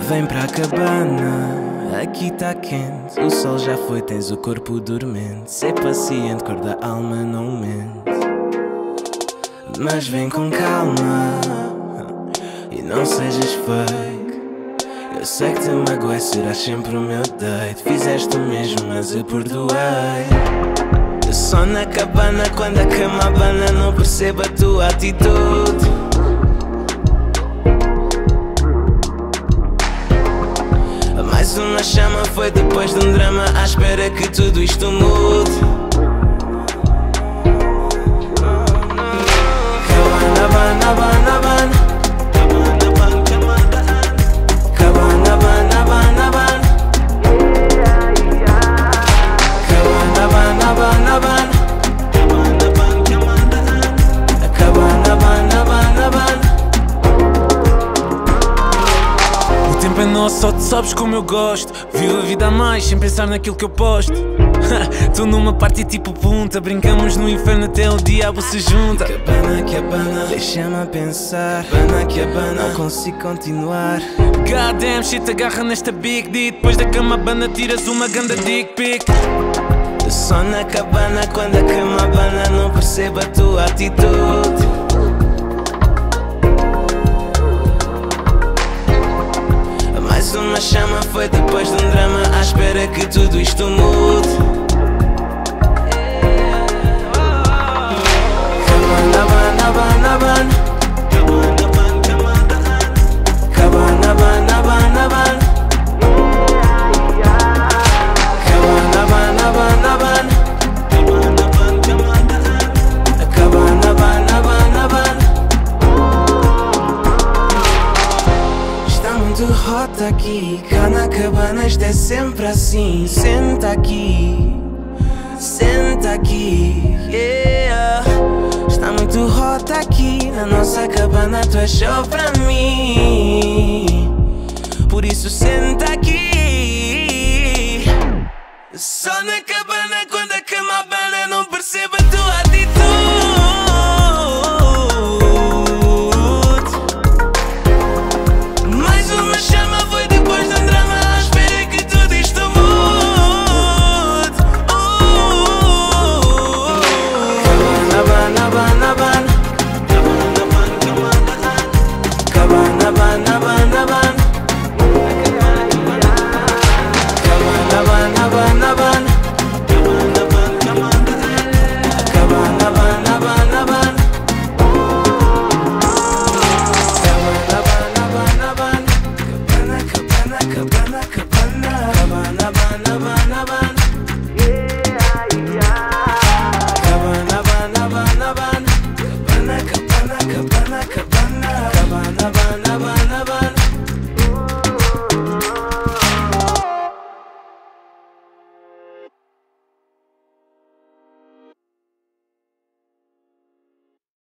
Vem pra a cabana, aqui tá quente. O sol já foi, tens o corpo dormente. Ser paciente, cor da alma não mente. Mas vem com calma e não sejas fake. Eu sei que te magoei, serás sempre o meu date. Fizeste o mesmo, mas eu perdoei. Eu só na cabana, quando a cama abana, não percebo a tua atitude. Mais uma chama foi depois de um drama, à espera que tudo isto mude. Cabana, bana, bana, bana. Cabana, bana, bana, bana. Cabana, bana, bana, bana. Cabana, bana, bana, bana. O tempo é nosso, só tu sabes como eu gosto. Vivo a vida a mais, sem pensar naquilo que eu posto. Tô numa party tipo punta, brincamos no inferno até o diabo se junta. Cabana, cabana, deixa-me pensar. Cabana, cabana, não consigo continuar. Goddamn shit, agarra nesta big D. Depois da cama bana tiras uma ganda dick pic. Eu só na cabana, quando a cama abana, não percebo a tua atitude. Mais uma chama foi depois de um drama, à espera que tudo isto mude. Cabana, bana, bana, bana. Cabana, bana, bana, bana. Cabana, bana, bana, bana. Cabana, bana, bana, bana. Está muito hot aqui, cá na cabana isto é sempre assim. Senta aqui, yeah. Está muito hot aqui, na nossa cabana tu és só pra mim. Por isso senta aqui. Só na cabana quando a